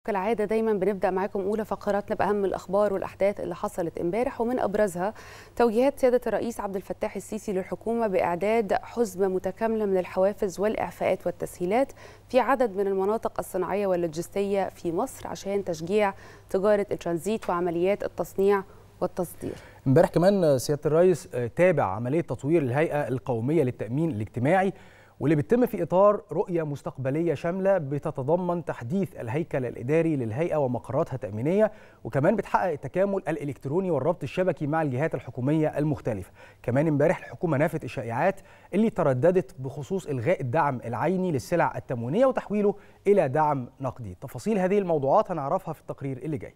كالعادة دايما بنبدأ معاكم أولى فقراتنا بأهم الأخبار والأحداث اللي حصلت امبارح، ومن أبرزها توجيهات سيادة الرئيس عبد الفتاح السيسي للحكومة بإعداد حزمة متكاملة من الحوافز والإعفاءات والتسهيلات في عدد من المناطق الصناعية واللوجستية في مصر عشان تشجيع تجارة الترانزيت وعمليات التصنيع والتصدير. امبارح كمان سيادة الرئيس تابع عملية تطوير الهيئة القومية للتأمين الاجتماعي، واللي بيتم في إطار رؤية مستقبلية شاملة بتتضمن تحديث الهيكل الإداري للهيئة ومقراتها التأمينية، وكمان بتحقق التكامل الإلكتروني والربط الشبكي مع الجهات الحكومية المختلفة. كمان امبارح الحكومة نافت الشائعات اللي ترددت بخصوص إلغاء الدعم العيني للسلع التموينية وتحويله إلى دعم نقدي. تفاصيل هذه الموضوعات هنعرفها في التقرير اللي جاي.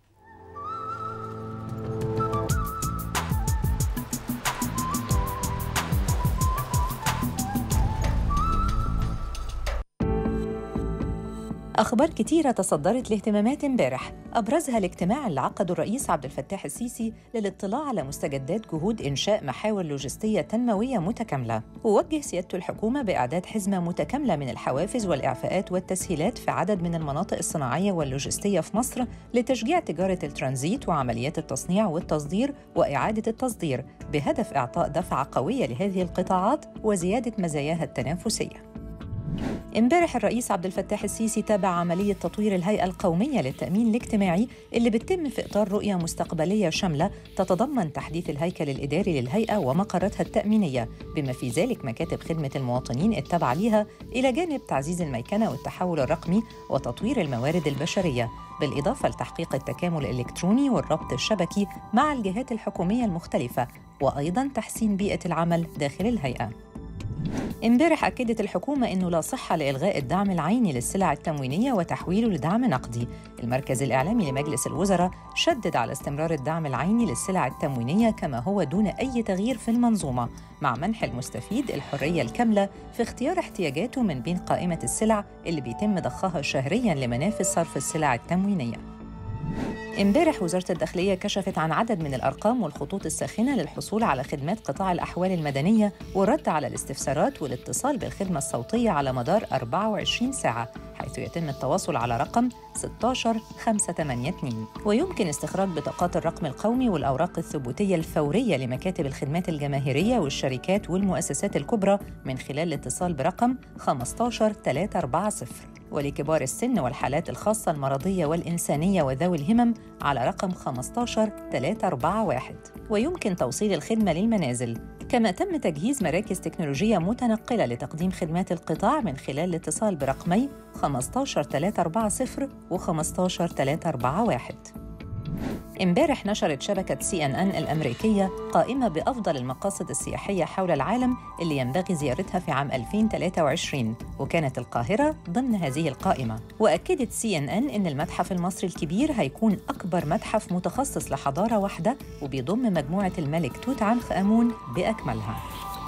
أخبار كتيرة تصدرت لاهتمامات امبارح، أبرزها الاجتماع اللي عقده الرئيس عبد الفتاح السيسي للاطلاع على مستجدات جهود إنشاء محاور لوجستية تنموية متكاملة، ووجه سيادته الحكومة بإعداد حزمة متكاملة من الحوافز والإعفاءات والتسهيلات في عدد من المناطق الصناعية واللوجستية في مصر لتشجيع تجارة الترانزيت وعمليات التصنيع والتصدير وإعادة التصدير، بهدف إعطاء دفعة قوية لهذه القطاعات وزيادة مزاياها التنافسية. امبارح الرئيس عبد الفتاح السيسي تابع عملية تطوير الهيئة القومية للتأمين الاجتماعي اللي بتتم في إطار رؤية مستقبلية شاملة تتضمن تحديث الهيكل الإداري للهيئة ومقراتها التأمينية، بما في ذلك مكاتب خدمة المواطنين التابعة ليها، إلى جانب تعزيز الميكنة والتحول الرقمي وتطوير الموارد البشرية، بالإضافة لتحقيق التكامل الإلكتروني والربط الشبكي مع الجهات الحكومية المختلفة، وأيضاً تحسين بيئة العمل داخل الهيئة. امبارح أكدت الحكومة أنه لا صحة لإلغاء الدعم العيني للسلع التموينية وتحويله لدعم نقدي. المركز الإعلامي لمجلس الوزراء شدد على استمرار الدعم العيني للسلع التموينية كما هو دون أي تغيير في المنظومة، مع منح المستفيد الحرية الكاملة في اختيار احتياجاته من بين قائمة السلع اللي بيتم ضخها شهرياً لمنافذ صرف السلع التموينية. امبارح وزارة الداخلية كشفت عن عدد من الأرقام والخطوط الساخنة للحصول على خدمات قطاع الأحوال المدنية والرد على الاستفسارات والاتصال بالخدمة الصوتية على مدار 24 ساعة، حيث يتم التواصل على رقم 16582، ويمكن استخراج بطاقات الرقم القومي والأوراق الثبوتية الفورية لمكاتب الخدمات الجماهيرية والشركات والمؤسسات الكبرى من خلال الاتصال برقم 15340، ولكبار السن والحالات الخاصة المرضية والإنسانية وذوي الهمم على رقم 15341، ويمكن توصيل الخدمة للمنازل. كما تم تجهيز مراكز تكنولوجية متنقلة لتقديم خدمات القطاع من خلال الاتصال برقمي 15340 و 15341. امبارح نشرت شبكة CNN الأمريكية قائمة بأفضل المقاصد السياحية حول العالم اللي ينبغي زيارتها في عام 2023، وكانت القاهرة ضمن هذه القائمة. وأكدت CNN إن المتحف المصري الكبير هيكون أكبر متحف متخصص لحضارة واحدة وبيضم مجموعة الملك توت عنخ آمون بأكملها.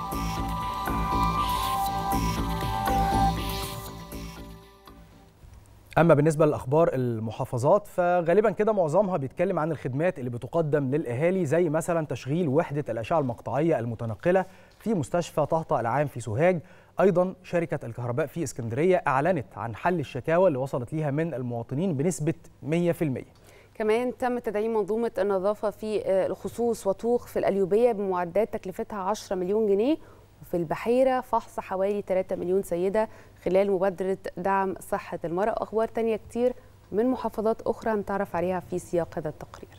أما بالنسبة لأخبار المحافظات فغالبا كده معظمها بيتكلم عن الخدمات اللي بتقدم للأهالي، زي مثلا تشغيل وحدة الأشعة المقطعية المتنقلة في مستشفى طهطا العام في سوهاج. أيضا شركة الكهرباء في اسكندرية أعلنت عن حل الشكاوى اللي وصلت ليها من المواطنين بنسبة 100%. كمان تم تدعيم منظومة النظافة في الخصوص وطوخ في القليوبية بمعدات تكلفتها 10 مليون جنيه، وفي البحيرة فحص حوالي 3 مليون سيدة خلال مبادرة دعم صحة المرأة. وأخبار تانية كتير من محافظات أخرى هنتعرف عليها في سياق هذا التقرير.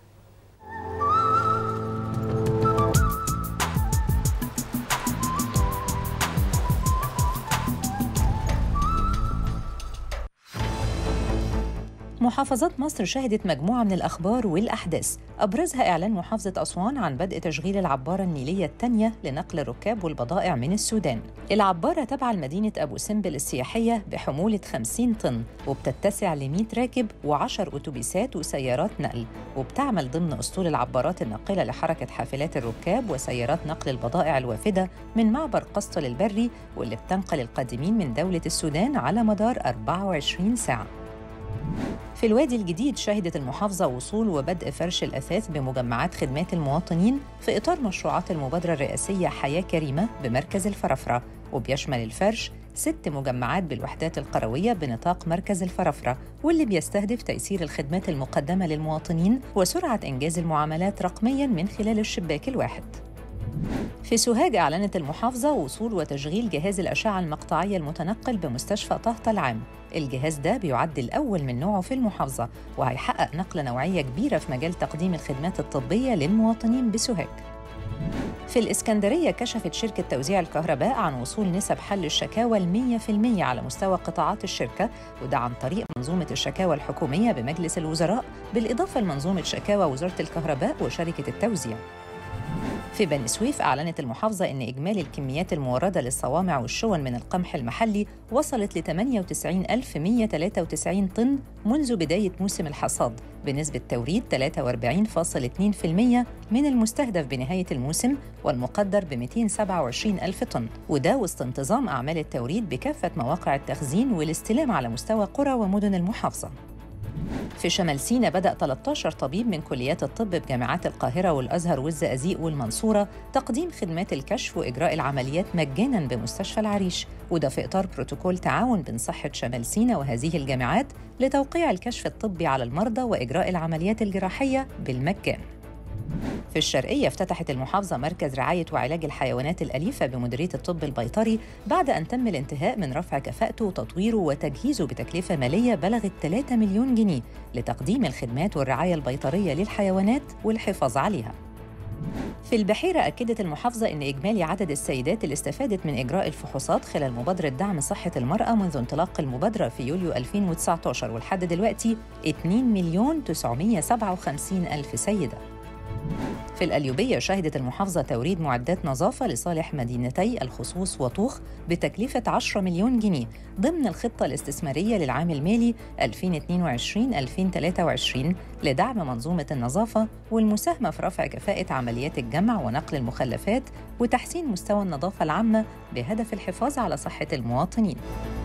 محافظات مصر شهدت مجموعة من الأخبار والأحداث، أبرزها إعلان محافظة أسوان عن بدء تشغيل العبارة النيلية الثانية لنقل الركاب والبضائع من السودان. العبارة تابعة لمدينة أبو سمبل السياحية بحمولة 50 طن، وبتتسع ل100 راكب و10 أتوبيسات وسيارات نقل، وبتعمل ضمن أسطول العبارات الناقلة لحركة حافلات الركاب وسيارات نقل البضائع الوافدة من معبر قسطل البري، واللي بتنقل القادمين من دولة السودان على مدار 24 ساعة. في الوادي الجديد شهدت المحافظة وصول وبدء فرش الأثاث بمجمعات خدمات المواطنين في إطار مشروعات المبادرة الرئاسية حياة كريمة بمركز الفرافرة، وبيشمل الفرش 6 مجمعات بالوحدات القروية بنطاق مركز الفرافرة، واللي بيستهدف تيسير الخدمات المقدمة للمواطنين وسرعة إنجاز المعاملات رقمياً من خلال الشباك الواحد. في سوهاج أعلنت المحافظة وصول وتشغيل جهاز الأشعة المقطعية المتنقل بمستشفى طهطا العام. الجهاز ده بيعد الأول من نوعه في المحافظة، وهيحقق نقلة نوعية كبيرة في مجال تقديم الخدمات الطبية للمواطنين بسوهاج. في الإسكندرية كشفت شركة توزيع الكهرباء عن وصول نسب حل الشكاوى 100% على مستوى قطاعات الشركة، وده عن طريق منظومة الشكاوى الحكومية بمجلس الوزراء، بالإضافة لمنظومة شكاوى وزارة الكهرباء وشركة التوزيع. في بني سويف أعلنت المحافظة إن إجمالي الكميات الموردة للصوامع والشون من القمح المحلي وصلت ل 98,193 طن منذ بداية موسم الحصاد، بنسبة توريد 43.2% من المستهدف بنهاية الموسم، والمقدر ب 227,000 طن، وده وسط انتظام أعمال التوريد بكافة مواقع التخزين والاستلام على مستوى قرى ومدن المحافظة. في شمال سيناء بدأ 13 طبيب من كليات الطب بجامعات القاهرة والأزهر والزقازيق والمنصورة تقديم خدمات الكشف وإجراء العمليات مجاناً بمستشفى العريش، وده في إطار بروتوكول تعاون بين صحة شمال سيناء وهذه الجامعات لتوقيع الكشف الطبي على المرضى وإجراء العمليات الجراحية بالمجان. في الشرقية افتتحت المحافظة مركز رعاية وعلاج الحيوانات الأليفة بمديرية الطب البيطري بعد أن تم الانتهاء من رفع كفاءته وتطويره وتجهيزه بتكلفة مالية بلغت 3 مليون جنيه لتقديم الخدمات والرعاية البيطرية للحيوانات والحفاظ عليها. في البحيرة أكدت المحافظة أن إجمالي عدد السيدات اللي استفادت من إجراء الفحوصات خلال مبادرة دعم صحة المرأة منذ انطلاق المبادرة في يوليو 2019 ولحد دلوقتي 2,957,000 سيدة. في القليوبية شهدت المحافظة توريد معدات نظافة لصالح مدينتي الخصوص وطوخ بتكلفة 10 مليون جنيه ضمن الخطة الاستثمارية للعام المالي 2022-2023 لدعم منظومة النظافة والمساهمة في رفع كفاءة عمليات الجمع ونقل المخلفات وتحسين مستوى النظافة العامة بهدف الحفاظ على صحة المواطنين.